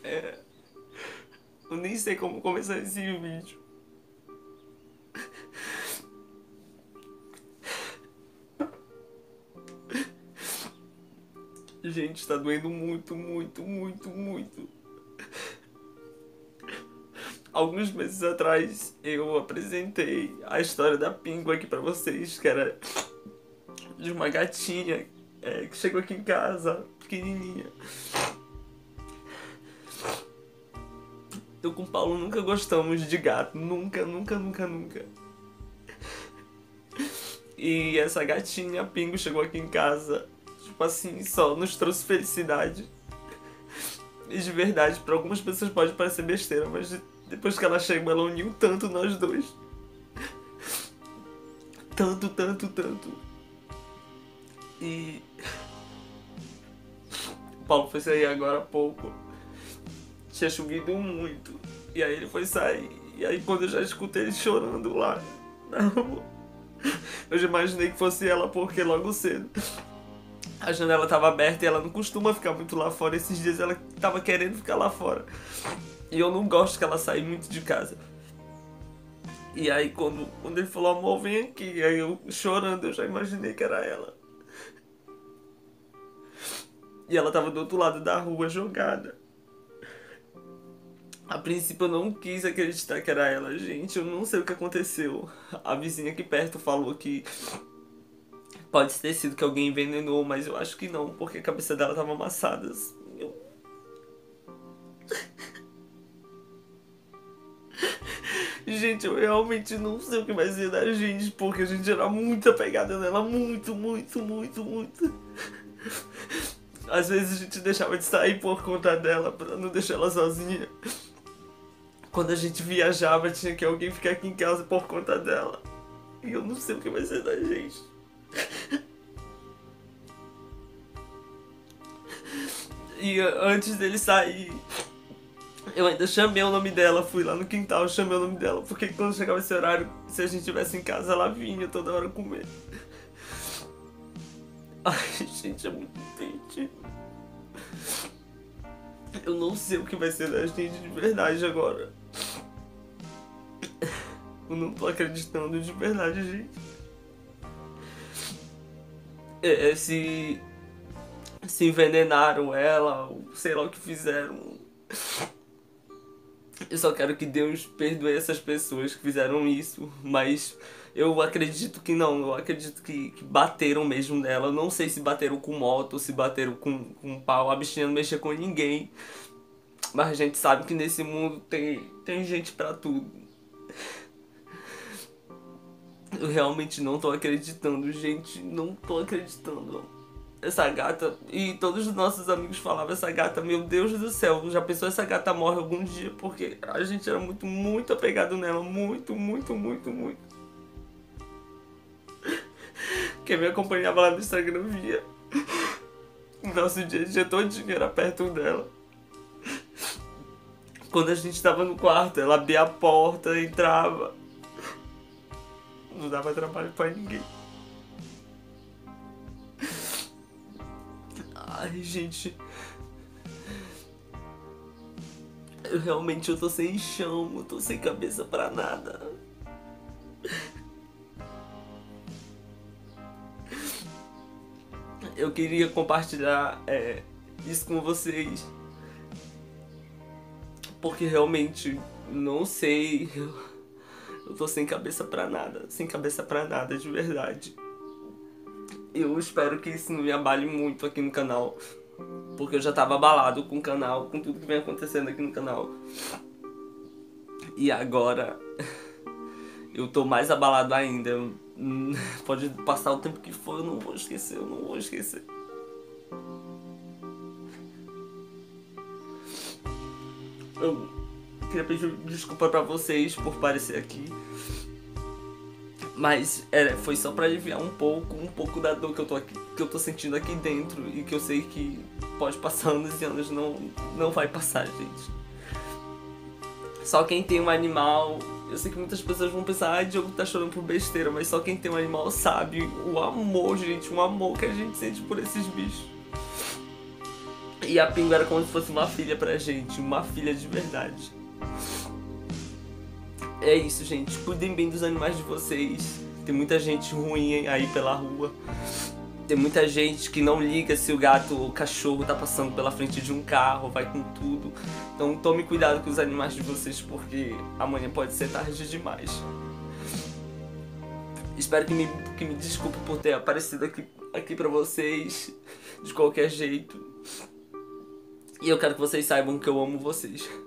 Eu nem sei como começar esse vídeo. Gente, tá doendo muito, muito, muito, muito. Alguns meses atrás eu apresentei a história da Pingo aqui pra vocês, que era de uma gatinha que chegou aqui em casa, pequenininha. Eu com o Paulo nunca gostamos de gato, nunca, nunca, nunca, nunca. E essa gatinha, a Pingo, chegou aqui em casa, tipo assim, só nos trouxe felicidade. E de verdade, pra algumas pessoas pode parecer besteira, mas depois que ela chegou, ela uniu tanto nós dois. Tanto, tanto, tanto. E o Paulo foi sair agora há pouco. Tinha chovido muito. E aí ele foi sair. E aí quando eu já escutei ele chorando lá na rua, eu já imaginei que fosse ela, porque logo cedo a janela tava aberta e ela não costuma ficar muito lá fora. Esses dias ela tava querendo ficar lá fora. E eu não gosto que ela saia muito de casa. E aí quando ele falou, amor, vem aqui, aí eu chorando, eu já imaginei que era ela. E ela tava do outro lado da rua, jogada. A princípio eu não quis acreditar que era ela, gente. Eu não sei o que aconteceu. A vizinha aqui perto falou que pode ter sido que alguém envenenou, mas eu acho que não, porque a cabeça dela tava amassada. Gente, eu realmente não sei o que vai ser da gente, porque a gente era muito apegada nela, muito, muito, muito, muito. Às vezes a gente deixava de sair por conta dela, pra não deixar ela sozinha. Quando a gente viajava, tinha que alguém ficar aqui em casa por conta dela. E eu não sei o que vai ser da gente. E antes dele sair, eu ainda chamei o nome dela, fui lá no quintal, chamei o nome dela, porque quando chegava esse horário, se a gente estivesse em casa, ela vinha toda hora comer. Ai, gente, é muito triste. Eu não sei o que vai ser da gente de verdade agora. Eu não tô acreditando de verdade, gente. Se envenenaram ela, ou sei lá o que fizeram. Eu só quero que Deus perdoe essas pessoas que fizeram isso, mas eu acredito que não, eu acredito que bateram mesmo nela. Eu não sei se bateram com moto, se bateram com pau, a bichinha não mexia com ninguém. Mas a gente sabe que nesse mundo tem gente pra tudo. Eu realmente não tô acreditando, gente, não tô acreditando. Essa gata, e todos os nossos amigos falavam, essa gata, meu Deus do céu, já pensou essa gata morre algum dia? Porque a gente era muito, muito apegado nela, muito, muito, muito, muito. Quem me acompanhava lá no Instagram via. Nosso dia a dia todinho era perto dela. Quando a gente tava no quarto, ela abria a porta, entrava. Não dava trabalho pra ninguém. Ai, gente. Eu tô sem chão, eu tô sem cabeça pra nada. Eu queria compartilhar isso com vocês. Porque realmente, não sei. Eu tô sem cabeça pra nada. Sem cabeça pra nada, de verdade. Eu espero que isso não me abale muito aqui no canal. Porque eu já tava abalado com o canal, com tudo que vem acontecendo aqui no canal. E agora eu tô mais abalado ainda. Pode passar o tempo que for, eu não vou esquecer, eu não vou esquecer. Eu queria pedir desculpa pra vocês por aparecer aqui. Mas foi só pra aliviar um pouco da dor que eu tô sentindo aqui dentro. E que eu sei que pode passar anos e anos, não vai passar, gente. Só quem tem um animal... Eu sei que muitas pessoas vão pensar, ai, Diogo tá chorando por besteira. Mas só quem tem um animal sabe o amor, gente. O amor que a gente sente por esses bichos. E a Pingo era como se fosse uma filha pra gente, uma filha de verdade. É isso, gente. Cuidem bem dos animais de vocês. Tem muita gente ruim aí pela rua. Tem muita gente que não liga se o gato ou o cachorro tá passando pela frente de um carro, vai com tudo. Então tome cuidado com os animais de vocês, porque amanhã pode ser tarde demais. Espero que me desculpe por ter aparecido aqui pra vocês de qualquer jeito. E eu quero que vocês saibam que eu amo vocês.